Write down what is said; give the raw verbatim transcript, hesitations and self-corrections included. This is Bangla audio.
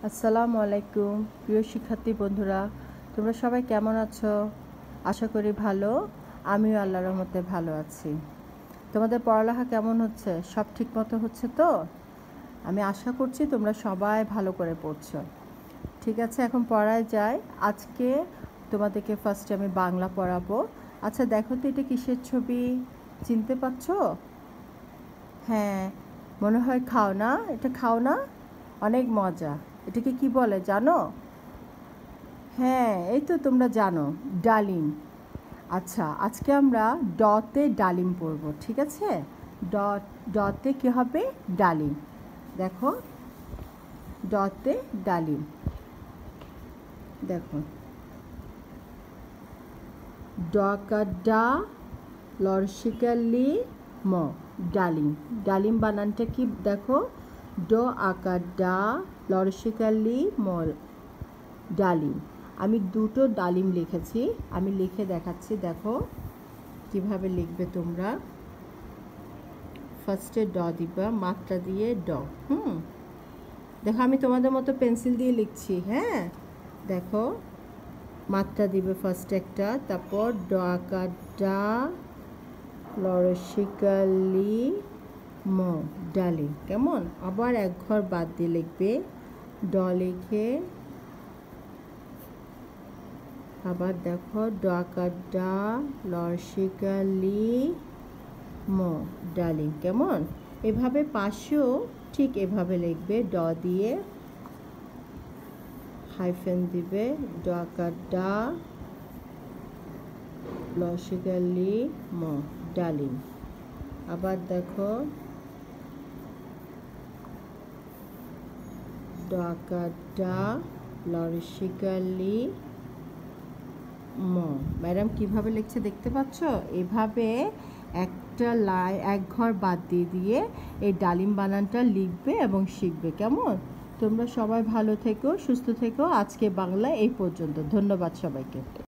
আসসালামু আলাইকুম প্রিয় শিক্ষার্থী বন্ধুরা, তোমরা সবাই কেমন আছো? আশা করি ভালো। আমিও আল্লাহর রহমতে ভালো আছি। তোমাদের পড়ালেখা কেমন হচ্ছে? সব ঠিকমতো হচ্ছে তো? আমি আশা করছি তোমরা সবাই ভালো করে পড়ছো। ঠিক আছে, এখন পড়ায় যাই। আজকে তোমাদেরকে ফার্স্টে আমি বাংলা পড়াবো। আচ্ছা দেখো তো, এটা কিসের ছবি? চিনতে পারছো? হ্যাঁ, মনে হয় খাও না? এটা খাও না? অনেক মজা। এটাকে কি বলে জানো? হ্যাঁ, এই তো তোমরা জানো, ডালিম। আচ্ছা, আজকে আমরা ডতে ডালিম পড়ব, ঠিক আছে? ড ডতে কী হবে? ডালিম। দেখো, ডতে ডালিম। দেখো, ডকার ডা, লরশিকার লি, ম, ডালিম। ডালিম বানানটা কি দেখো? ড আকার ডা, লরশিকার লি, ম, ডালিম। আমি দুটো ডালিম লিখেছি, আমি লিখে দেখাচ্ছি। দেখো কিভাবে লিখবে তোমরা। ফার্স্টে ড দিবা, মাত্রা দিয়ে ড। হুম দেখো, আমি তোমাদের মতো পেন্সিল দিয়ে লিখছি। হ্যাঁ দেখো, মাত্রা দিবে ফার্স্ট একটা, তারপর ড আকার ডা, লরশিকালি, ম, ডালিম। কেমন? আবার এক ঘর বাদ দিয়ে লিখবে। ড লিখে আবার দেখো, ড আকার ডা, লরশিকালি, ম, ডালিম। কেমন? এভাবে পাশেও ঠিক এভাবে লিখবে। ড দিয়ে হাইফেন দিবে, ড আকার ডা, লরশিকালি, ম, ডালিম। আবার দেখো, ড আকার ডা, লরশিকালি, ম। ম্যাডাম কিভাবে লিখছে দেখতে পাচ্ছ? এভাবে একটা লাই এক ঘর বাদ দিয়ে দিয়ে এই ডালিম বানানটা লিখবে এবং শিখবে। কেমন? তোমরা সবাই ভালো থেকো, সুস্থ থেকো। আজকে বাংলা এই পর্যন্ত। ধন্যবাদ সবাইকে।